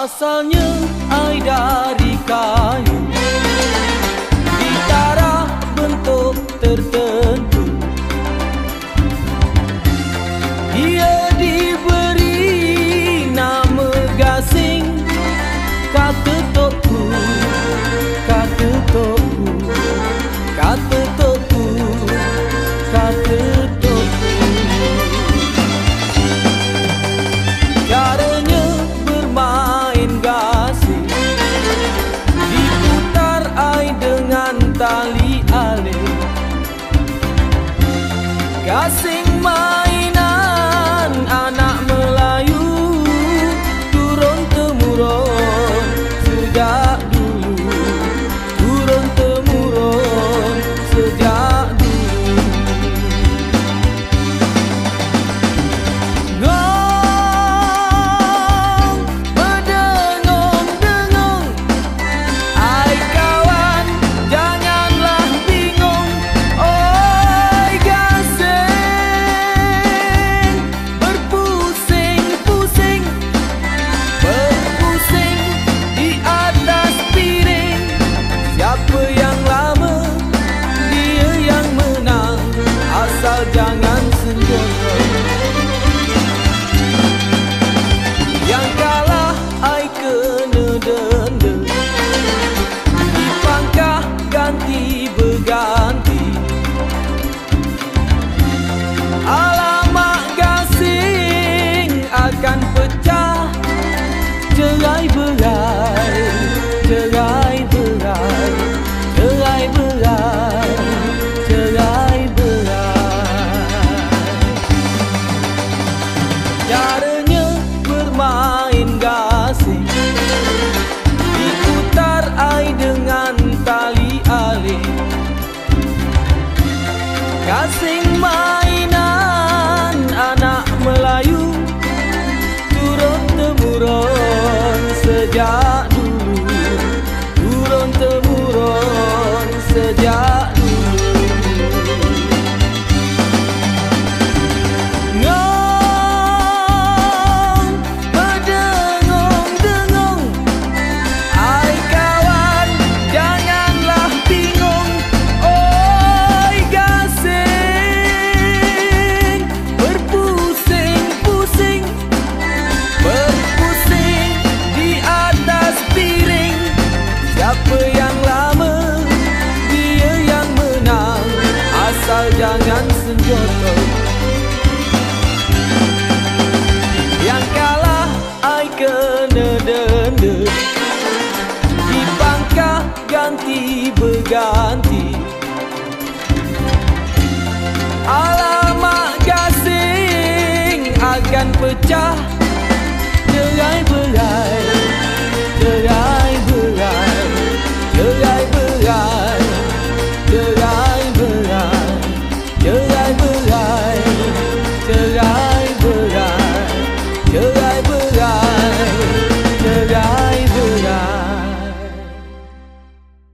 Asalnya ai dari kayu, ditara bentuk tertentu. Ia diberi nama gasing, kata tokku, kata tokku, kata tokku, kata tokku. Caranya bermain gasing, diputar ai dengan tali alih. Gasing mainan anak Melayu, turun-temurun sejak dulu, turun-temurun sejak dulu. Gong berdengung-dengung, ai kawan janganlah bingung. Oi gasing berpusing-pusing, berpusing di atas piring. Siapa yang lama, dia yang menang, asal jangan senggono. Yang kalah ai kena denda, dipangkah ganti berganti. Alamak gasing akan pecah, cerai-berai, cerai-berai, cerai-berai, cerai-berai. Caranya bermain gasing, diputar ai dengan tali alih. Gasing mainan anak Melayu, turun-temurun sejak dulu, turun-temurun sejak dulu. Ngong berdengung-dengung, ai kawan janganlah bingung. Oi gasing berpusing-pusing, berpusing di atas piring. Siapa yang lama, dia yang menang, asal jangan senjoto. Yang kalah ai kena denda, dipangkah ganti berganti. Alamak gasing akan pecah, cerai-berai,